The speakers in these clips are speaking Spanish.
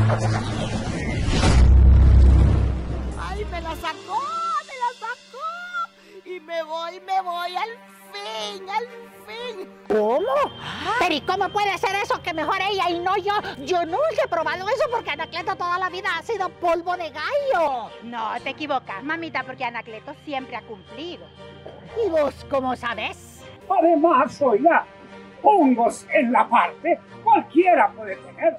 ¡Ay, me la sacó! Y me voy, al fin. ¿Cómo? Pero ¿y cómo puede ser eso que mejor ella y no yo? Yo nunca he probado eso porque Anacleto toda la vida ha sido polvo de gallo. No, te equivocas, mamita, porque Anacleto siempre ha cumplido. ¿Y vos cómo sabes? Además, oiga, hongos en la parte cualquiera puede tener.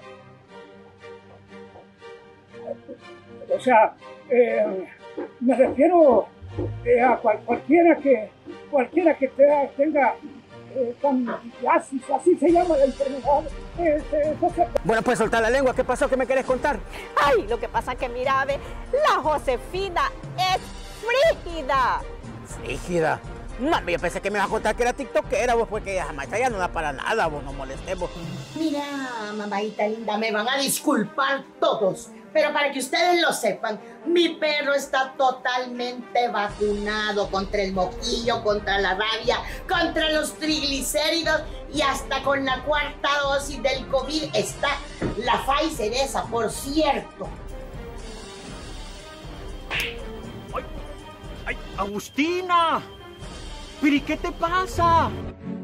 O sea, me refiero a cualquiera que tenga candidiasis, así se llama la enfermedad. Bueno, pues soltar la lengua, ¿qué pasó? ¿Qué me querés contar? Ay, lo que pasa que mira, ve, la Josefina es frígida. ¿Frígida? No, yo pensé que me ibas a contar que era tiktokera, vos, porque esa macha ya no da para nada, vos no molestemos. Mira, mamadita linda, me van a disculpar todos, pero para que ustedes lo sepan, mi perro está totalmente vacunado contra el moquillo, contra la rabia, contra los triglicéridos y hasta con la 4ª dosis del COVID está la Pfizer esa, por cierto. ¡Ay, Agustina! ¿Pero y qué te pasa?